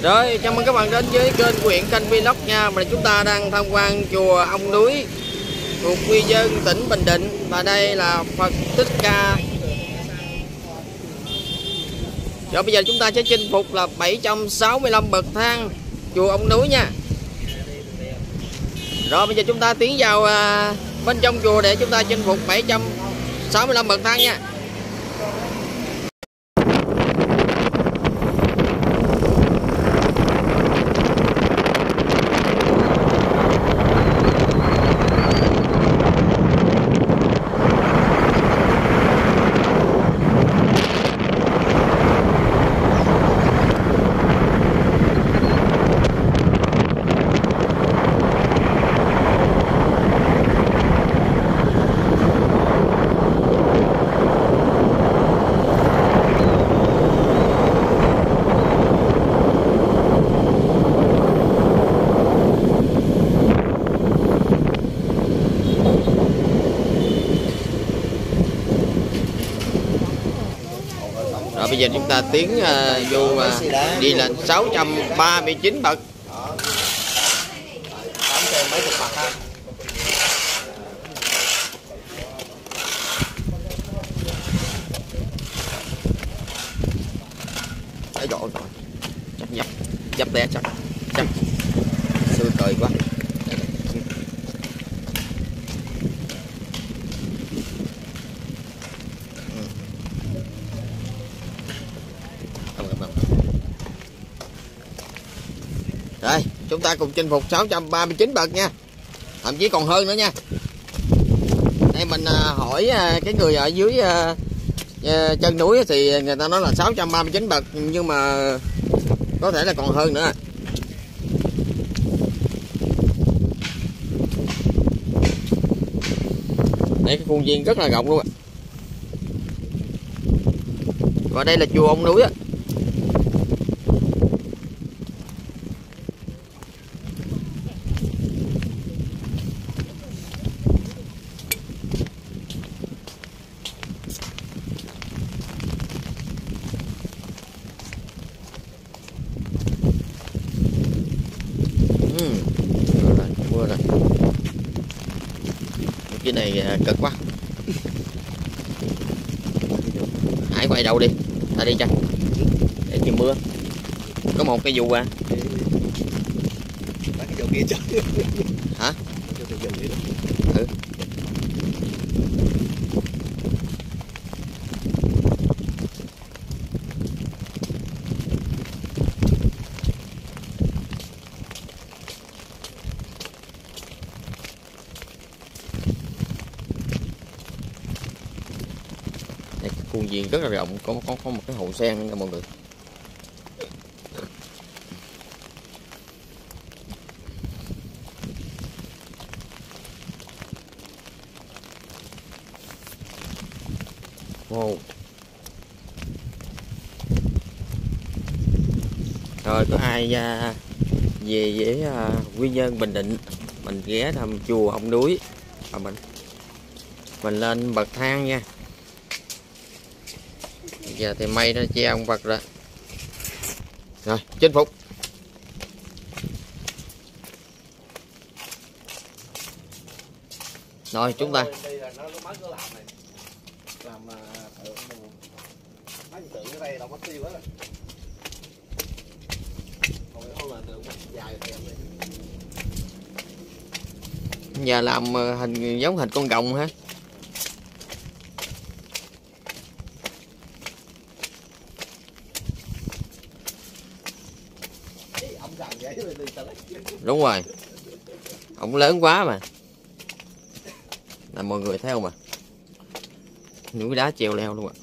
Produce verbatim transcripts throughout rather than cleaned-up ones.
Rồi, chào mừng các bạn đến với kênh của Huyện Kênh Vlog nha. Mà chúng ta đang tham quan chùa Ông Núi thuộc Quy Nhơn, tỉnh Bình Định. Và đây là Phật Thích Ca. Rồi bây giờ chúng ta sẽ chinh phục là bảy trăm sáu mươi lăm bậc thang chùa Ông Núi nha. Rồi bây giờ chúng ta tiến vào à, bên trong chùa để chúng ta chinh phục bảy trăm sáu mươi lăm bậc thang nha. Rồi bây giờ chúng ta tiến uh, vô uh, đi lên sáu trăm ba mươi chín bậc. Đấy rồi, rồi. Chấp nhập, chấp té chắc, chắc. Xưa cười quá. Rồi, chúng ta cùng chinh phục sáu trăm ba mươi chín bậc nha. Thậm chí còn hơn nữa nha. Đây mình hỏi cái người ở dưới chân núi thì người ta nói là sáu trăm ba mươi chín bậc, nhưng mà có thể là còn hơn nữa. Đây, cái khuôn viên rất là rộng luôn ạ. Và đây là chùa Ông Núi á. Ừ, mưa rồi, mưa rồi. Cái này cực quá. Hải quay đâu đi, ta đi cho để chịu mưa. Có một cái dù à. Cái dù kia chứ. Hả? Ừ. Khuôn viên rất là rộng, có có có một cái hồ sen nha mọi người. Wow. Rồi có ai uh, về với uh, Quy Nhơn Bình Định, mình ghé thăm chùa Ông Núi và mình mình lên bậc thang nha. Giờ thì mây nó che ông Phật rồi. Rồi, chinh phục. Rồi chúng ta giờ làm hình giống hình con rồng ha. Đúng rồi, ông lớn quá mà, là mọi người theo mà, núi đá treo leo luôn ạ.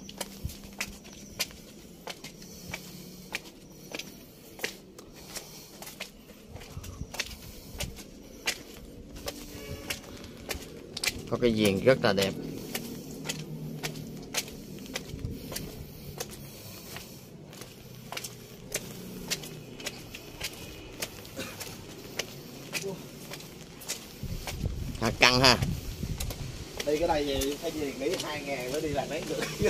Có cái viền rất là đẹp. À, căng ha. Đi cái đây gì phải gì nghĩ hai ngàn mới đi làm mấy được.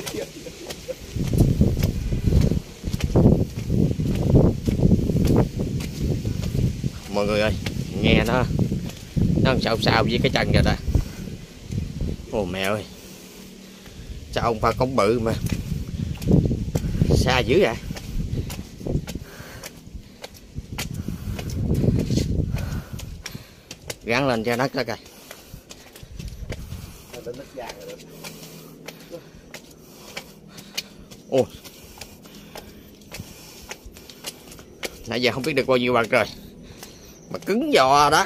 mọi người ơi, nghe nó nó sao sao với cái chân rồi đó. Ồ mẹ ơi, sao ông pha cống bự mà xa dữ vậy. Gắn lên cho đất đó coi. Ồ, nãy giờ không biết được bao nhiêu bậc rồi mà cứng giò đó.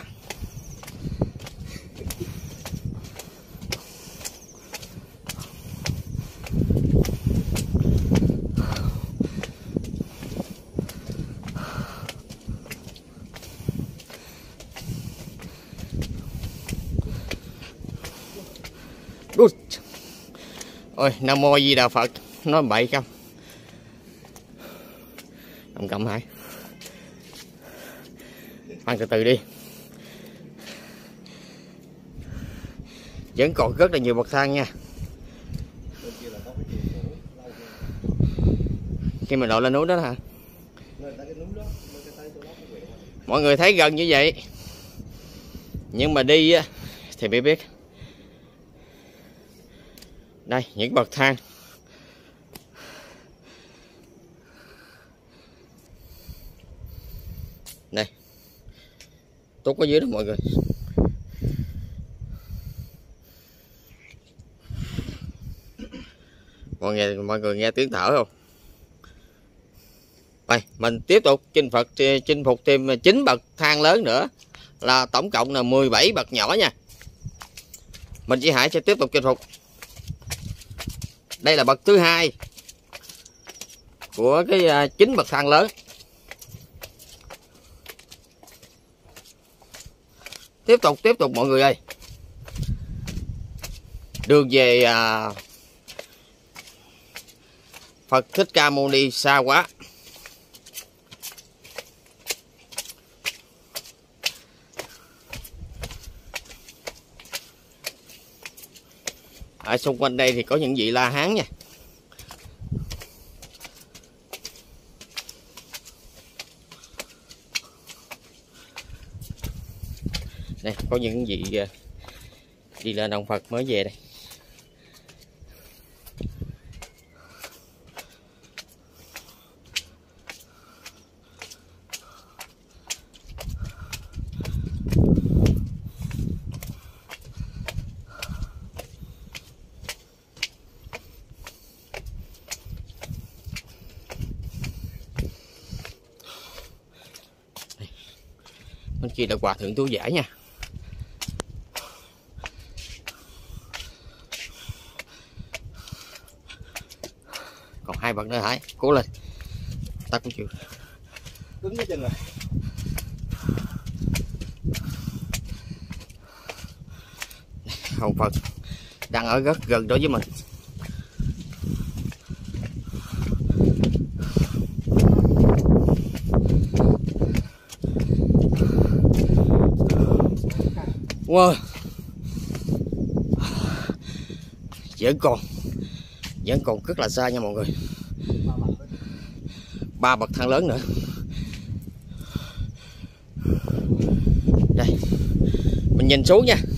Ui. Ôi, Nam Mô Di Đà Phật, nói bậy không? Cầm cầm hả? Ăn từ từ đi. Vẫn còn rất là nhiều bậc thang nha. Khi mình lội lên núi đó hả? Mọi người thấy gần như vậy, nhưng mà đi thì mới biết. Đây, những bậc thang. Đây. Tốt ở dưới đó mọi người. Mọi người, mọi người nghe tiếng thở không? Đây, mình tiếp tục chinh Phật chinh phục thêm chín bậc thang lớn nữa, là tổng cộng là mười bảy bậc nhỏ nha. Mình chỉ Hải sẽ tiếp tục chinh phục. Đây là bậc thứ hai của cái chín bậc thang lớn. Tiếp tục tiếp tục mọi người ơi. Đường về à, Phật Thích Ca Mâu Ni xa quá. Ở xung quanh đây thì có những vị La Hán nha. Đây có những vị đi lên ông Phật mới về đây. Bên kia là Hòa Thượng Tú Giải nha. Còn hai bậc nữa Hải, cố lên. Ta cũng chịu. Cứng cái chân rồi. Ông Phật đang ở rất gần đó với mình. Wow. Vẫn còn Vẫn còn rất là xa nha mọi người. Ba bậc thang lớn nữa. Đây, mình nhìn xuống nha.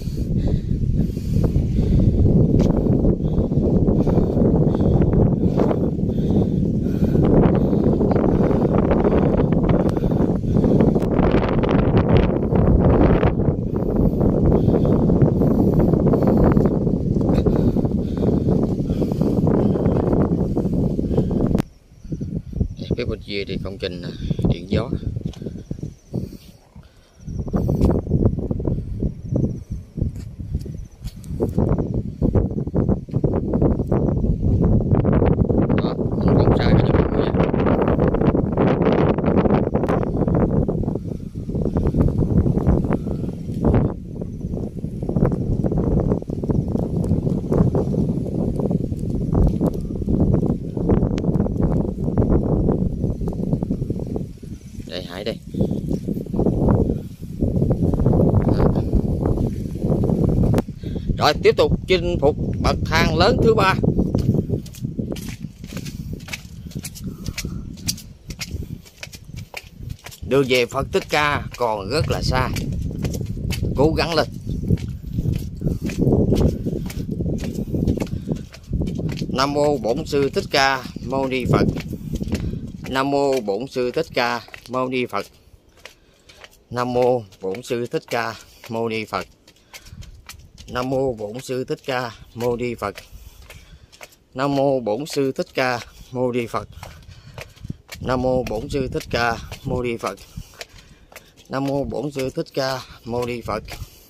Phía bên kia thì công trình điện gió. Đó, không còn xa cái mọi người. Đây Hải đây. Rồi tiếp tục chinh phục bậc thang lớn thứ ba. Đường về Phật Thích Ca còn rất là xa. Cố gắng lên. Nam mô Bổn Sư Thích Ca Mâu Ni Phật. Nam mô Bổn Sư Thích Ca Mâu Ni Phật. Nam mô Bổn Sư Thích Ca Mâu Ni Phật. Nam mô Bổn Sư Thích Ca Mâu Ni Phật. Nam mô Bổn Sư Thích Ca Mâu Ni Phật. Nam mô Bổn Sư Thích Ca Mâu Ni Phật. Nam mô Bổn Sư Thích Ca Mâu Ni Phật.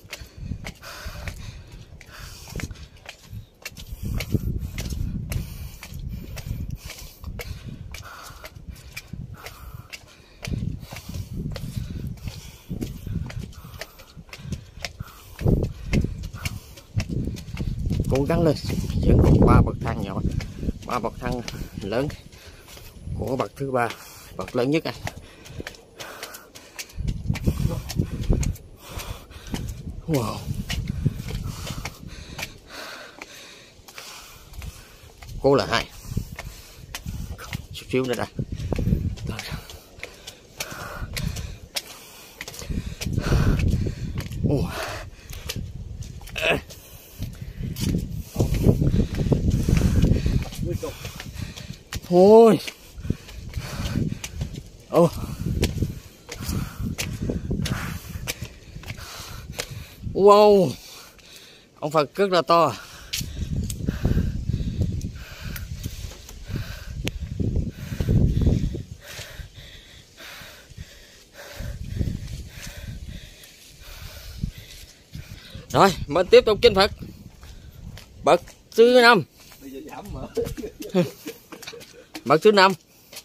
Cố gắng lên, vẫn còn ba bậc thang nhỏ, ba bậc thang lớn của bậc thứ ba, bậc lớn nhất này. Wow. Cố là hai, chút xíu nữa đây. Ủa. Thôi. Ô. Wow. Ông Phật rất là to. Rồi, mình tiếp tục chinh Phật bậc thứ năm. Bậc thứ năm.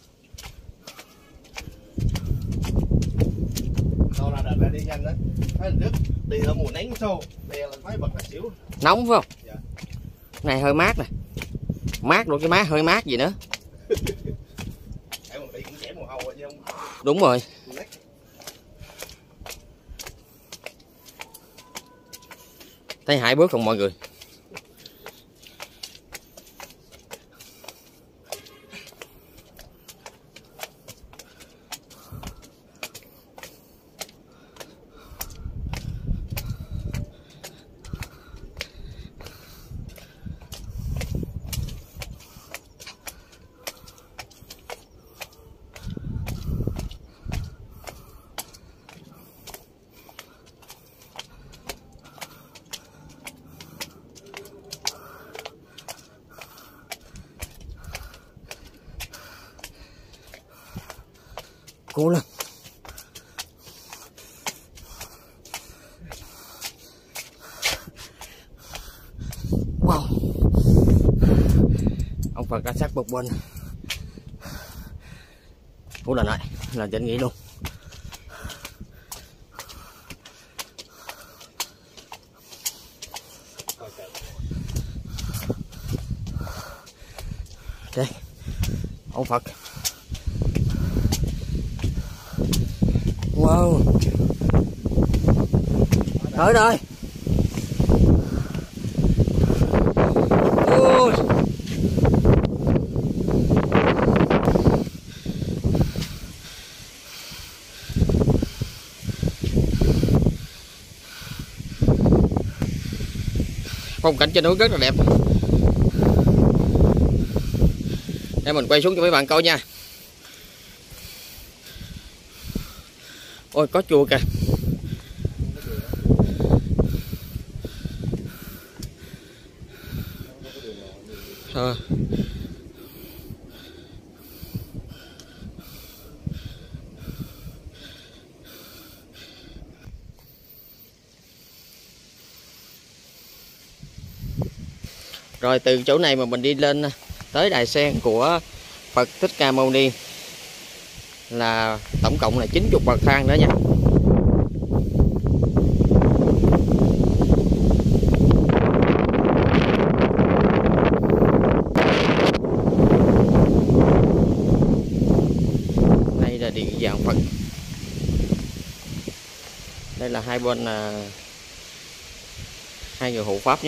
Đâu là đợt này đi nhanh đó. Thấy lần trước đi ở mùa nắng xô, đây là mấy bậc là xỉu. Nóng phải không? Dạ. Này hơi mát nè. Mát rồi cái má hơi mát gì nữa. Em đi cũng chảy mồ hôi chứ không. Đúng rồi. Thấy hai bước không mọi người. Cố lên. Wow. Ông Phật đã sát một bên. Cố lên lại là chân nghỉ luôn. Đây. Ông Phật. Wow. Tới rồi. Ôi. Phong cảnh trên núi rất là đẹp. Để mình quay xuống cho mấy bạn coi nha. Ôi có chùa kìa. À. Rồi từ chỗ này mà mình đi lên tới đài sen của Phật Thích Ca Mâu Ni là tổng cộng là chín mươi bậc thang đó nha. Đây là điện dạng Phật. Đây là hai bên là hai người hộ pháp nha.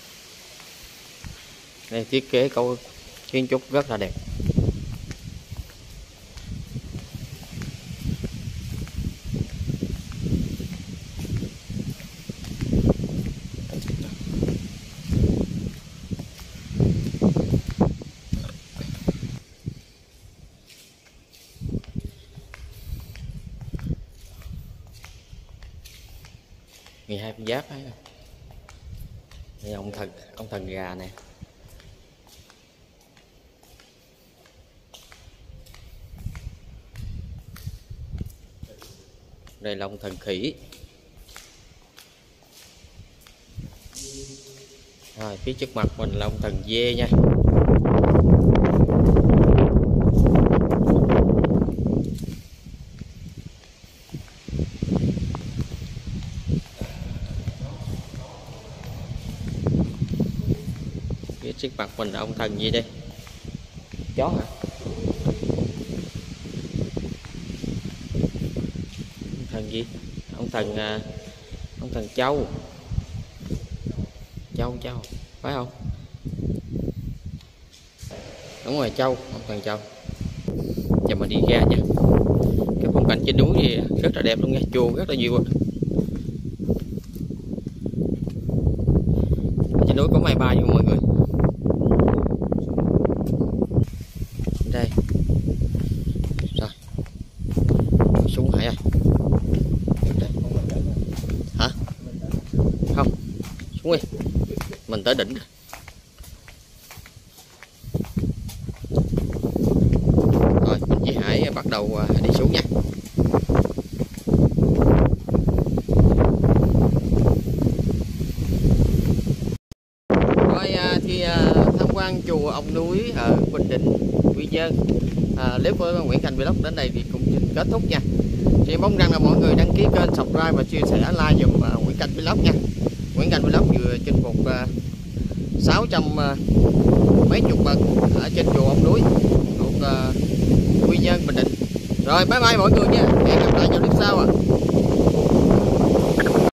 Đây thiết kế câu kiến trúc rất là đẹp. mười hai con giáp ấy. Đây ông thần ông thần gà nè. Đây là ông thần khỉ. Rồi phía trước mặt mình là ông thần dê nha. Phía trước mặt mình là ông thần gì đây? Chó hả? Ông thần gì? Ông thần à, ông thần trâu. Trâu trâu phải không? Đúng rồi, trâu, ông thần trâu. Giờ mình đi ra nha. Cái phong cảnh trên núi gì rất là đẹp luôn nha, chuồng rất là nhiều. Trên núi có máy bay nha mọi người. Đây. Rồi. Xuống Hải ơi. Đây. Hả? Không. Xuống đi. Mình tới đỉnh rồi. Rồi mình với Hải bắt đầu đi xuống nha. Rồi thì tham quan chùa Ông Núi ở Bình Định, Quy Nhơn. À, clip của Nguyễn Thành Vlog đến đây thì cũng xin kết thúc nha. Thì mong rằng là mọi người đăng ký kênh, subscribe và chia sẻ like dùm Nguyễn Thành Vlog nha. Nguyễn Thành Vlog vừa chinh phục sáu trăm mấy chục bậc ở trên chùa Ông Núi thuộc uh, Quy Nhơn, Bình Định. Rồi bye bye mọi người nha, hẹn gặp lại vào clip sau à.